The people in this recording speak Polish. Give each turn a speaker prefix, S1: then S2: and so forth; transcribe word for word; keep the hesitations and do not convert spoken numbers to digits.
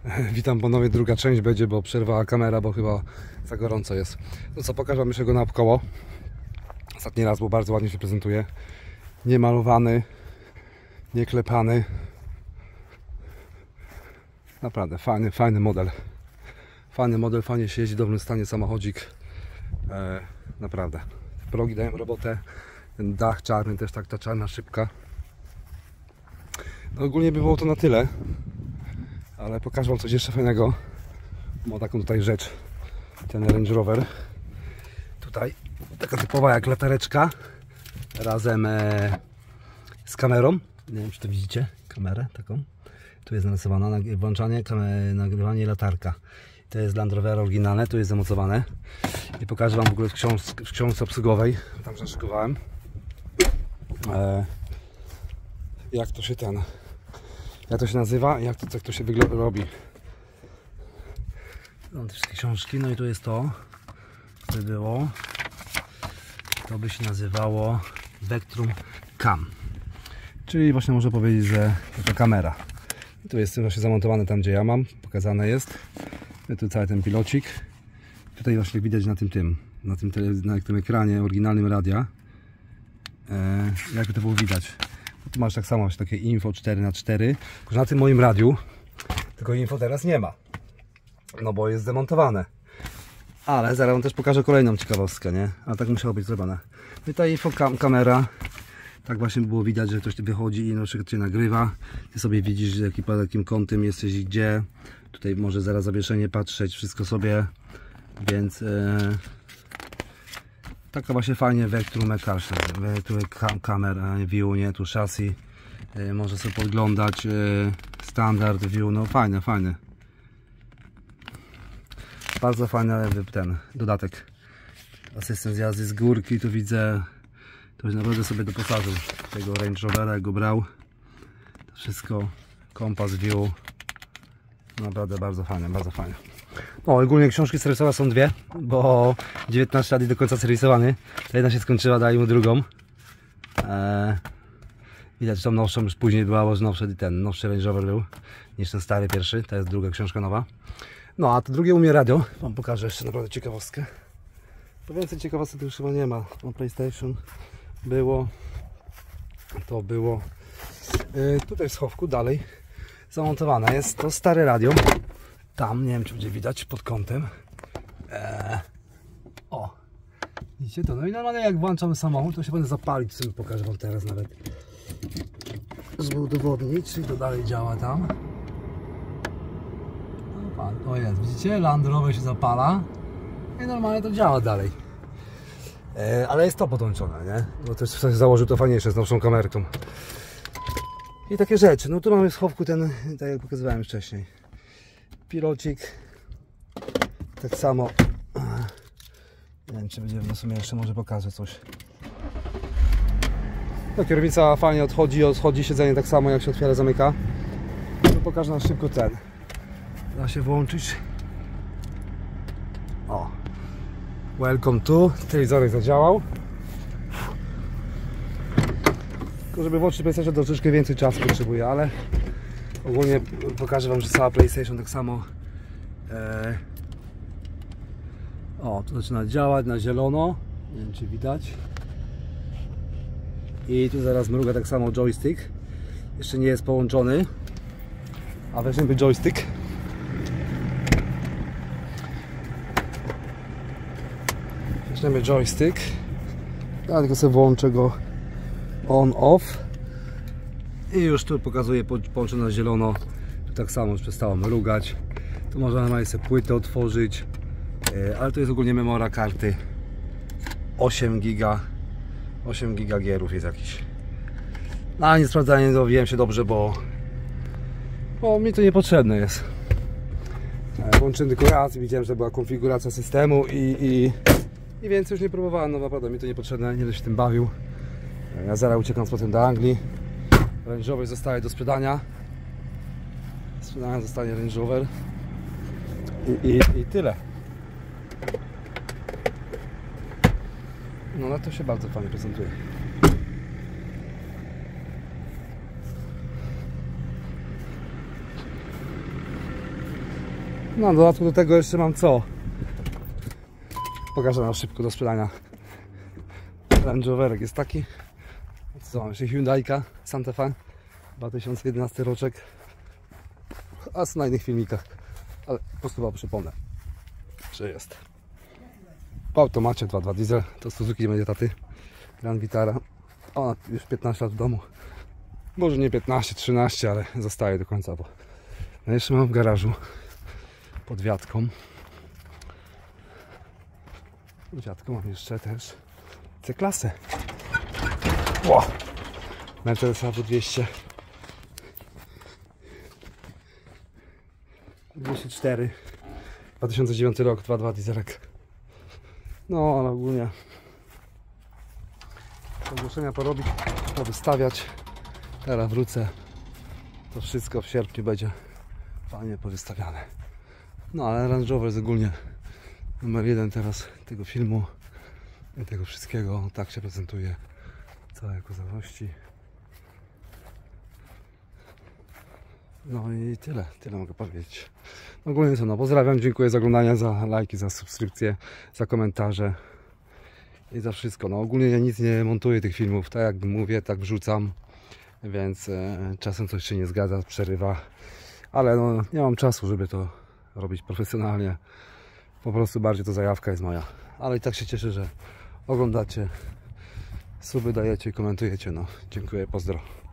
S1: Witam ponownie, druga część będzie, bo przerwała kamera, bo chyba za gorąco jest. No co, pokażę wam jeszcze go naokoło. Ostatni raz, bo bardzo ładnie się prezentuje. Niemalowany, nieklepany. Naprawdę fajny, fajny model. Fajny model, fajnie się jeździ, w dobrym stanie samochodzik. E, naprawdę. Progi dają robotę. Ten dach czarny, też tak ta czarna szybka. No ogólnie by było to na tyle. Ale pokażę wam coś jeszcze fajnego. Mam taką tutaj rzecz. Ten Range Rover. Tutaj taka typowa jak latareczka. Razem e, z kamerą. Nie wiem, czy to widzicie. Kamerę taką. Tu jest narysowana. Włączanie, nagrywanie, latarka. To jest Land Rover oryginalne. Tu jest zamocowane. I pokażę wam w ogóle w, książ w książce obsługowej. Tam zaszykowałem. E, jak to się ten... Jak to się nazywa? Jak to, jak to się robi? Mam te wszystkie książki. No i tu jest to. To by było. To by się nazywało Vectrum Cam. Czyli właśnie można powiedzieć, że to kamera. I tu jest właśnie zamontowane tam, gdzie ja mam. Pokazane jest. I tu cały ten pilocik. Tutaj właśnie widać na tym tym. Na tym, na tym ekranie oryginalnym radia. E, jakby to było widać. Tu masz tak samo takie info cztery na cztery. Tylko na tym moim radiu tylko info teraz nie ma. No bo jest zdemontowane. Ale zaraz wam też pokażę kolejną ciekawostkę, nie? A tak musiało być zrobione. I ta info kam kamera. Tak właśnie było widać, że ktoś wychodzi i na przykład cię nagrywa. Ty sobie widzisz, jaki, pod jakim kątem jesteś i gdzie. Tutaj może zaraz zawieszenie patrzeć, wszystko sobie. Więc e, taka właśnie fajnie Vectrum Camera View, nie? Tu chassis. E, może sobie podglądać e, standard view, no fajne, fajne. Bardzo fajny ten dodatek. Asystent jazdy z górki, tu widzę. To już naprawdę sobie doposażył tego Range Rovera, jak go brał. To wszystko, kompas view. Naprawdę bardzo fajne, bardzo fajne. No ogólnie książki serwisowe są dwie, bo dziewiętnaście lat i do końca serwisowany. Ta jedna się skończyła, dali mu drugą. Eee, widać, że tą nowszą już później była, bo nowszy, ten nowszy Range Rover był niż ten stary pierwszy. To jest druga książka nowa. No a to drugie u mnie radio. Wam pokażę jeszcze naprawdę ciekawostkę. Bo więcej ciekawostek tu już chyba nie ma. No, PlayStation było. To było. Yy, tutaj w schowku dalej zamontowane jest to stare radio. Tam, nie wiem czy będzie widać pod kątem. Eee, o! Widzicie to? No i normalnie jak włączamy samochód, to się będę zapalić, co mi pokażę wam teraz nawet. Żeby udowodnić, czyli to dalej działa tam. O jest, widzicie? Land Rover się zapala i normalnie to działa dalej. E, ale jest to podłączone, nie? Bo też założył to fajniejsze z nowszą kamerką. I takie rzeczy. No tu mamy w schowku ten, tak jak pokazywałem wcześniej. Pilocik. Tak samo. Nie wiem, czy będzie w sumie jeszcze może pokażę coś. No kierownica fajnie odchodzi, odchodzi siedzenie tak samo jak się otwiera, zamyka. No, pokażę na szybko ten. Da się włączyć. O. Welcome to. Telewizorek zadziałał. Tylko żeby włączyć PlayStation to troszeczkę więcej czasu potrzebuje, ale ogólnie pokażę wam, że cała PlayStation tak samo. E... O, tu zaczyna działać na zielono. Nie wiem czy widać. I tu zaraz mruga tak samo joystick. Jeszcze nie jest połączony. A weźmiemy joystick. Weźmiemy joystick. Ja tylko sobie włączę go on off. I już tu pokazuję połączone na zielono. Tu tak samo już przestało mrugać. Tu można normalnie sobie płytę otworzyć. Ale to jest ogólnie memora karty. osiem giga. osiem giga gierów jest jakiś. No ale nie sprawdzałem, nie dowiedziałem się dobrze, bo bo mi to niepotrzebne jest. Włączyłem tylko raz i widziałem, że była konfiguracja systemu i, i, i więcej już nie próbowałem. No naprawdę mi to niepotrzebne, nie będę się tym bawił. Ja zaraz uciekam z potem do Anglii. Range Rover zostaje do sprzedania. Sprzedania zostanie Range Rover. I, i, i tyle. No na to się bardzo fajnie prezentuje. No, w dodatku do tego jeszcze mam co? Pokażę na szybko do sprzedania. Range Roverek jest taki. Co mam jeszcze? Hyundai'ka Santa Fe dwa tysiące jedenasty roczek. A są na innych filmikach, ale po prostu wam przypomnę, że jest. Po automacie dwa dwa diesel, to Suzuki będzie taty Grand Vitara. Ona już piętnaście lat w domu. Może nie piętnaście, trzynaście, ale zostaje do końca, bo no jeszcze mam w garażu pod wiatką. Pod wiatką mam jeszcze też C-klasę. Wow. Mercedes A W dwieście. dwieście cztery. dwa tysiące dziewiąty rok, dwa dwa dieselek. No, ale ogólnie ogłoszenia porobić, powystawiać. Teraz wrócę. To wszystko w sierpniu będzie fajnie powystawiane. No, ale Range Rover jest ogólnie numer jeden teraz tego filmu i tego wszystkiego. Tak się prezentuje w całej okazałości. No i tyle, tyle mogę powiedzieć. Ogólnie co, no pozdrawiam, dziękuję za oglądanie, za lajki, za subskrypcje, za komentarze i za wszystko. No ogólnie ja nic nie montuję tych filmów, tak jak mówię, tak wrzucam, więc e, czasem coś się nie zgadza, przerywa, ale no nie mam czasu, żeby to robić profesjonalnie. Po prostu bardziej to zajawka jest moja, ale i tak się cieszę, że oglądacie, suby dajecie i komentujecie. No dziękuję, pozdro.